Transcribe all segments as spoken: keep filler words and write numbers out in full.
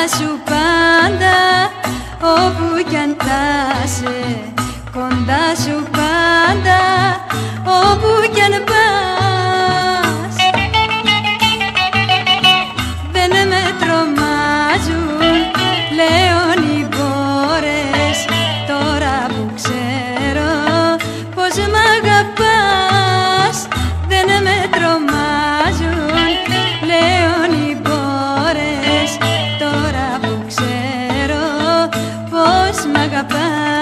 σου πάντα, όπου κι αν τάσαι, κοντά σου πάντα, όπου κι αν πας. Δεν με τρομάζουν πλέον οι μπόρες, τώρα που ξέρω πως μ' αγαπάς. Δεν με τρομάζουν πλέον οι μπόρες, τώρα που ξέρω πως μ' αγαπάς.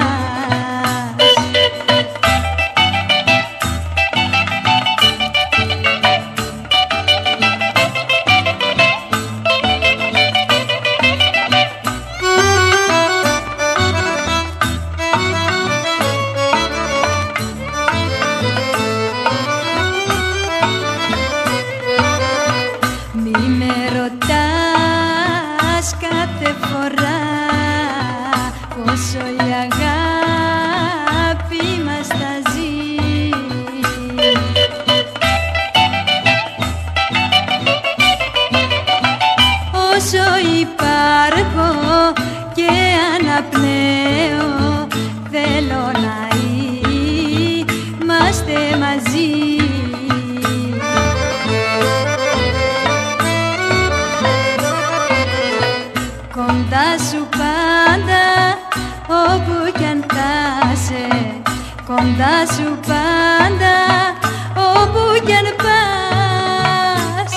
Μη με ρωτάς κάθε φορά πόσο η αγάπη μας θα ζει. Όσο υπάρχω και αναπνέω, θέλω να είμαστε μαζί. Κοντά σου πάντα, όπου κι αν τάσαι, κοντά σου πάντα, όπου κι αν πας.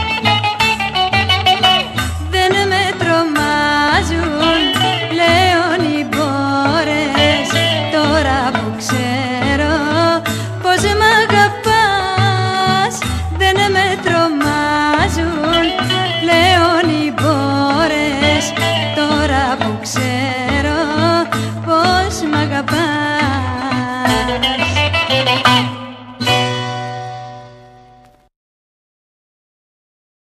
Δεν με τρομάζουν πλέον οι μπόρες, τώρα που ξέρω πως μ' αγαπάς. Δεν με τρομάζουν πλέον οι μπόρες, τώρα που ξέρω πως μ' αγαπάς.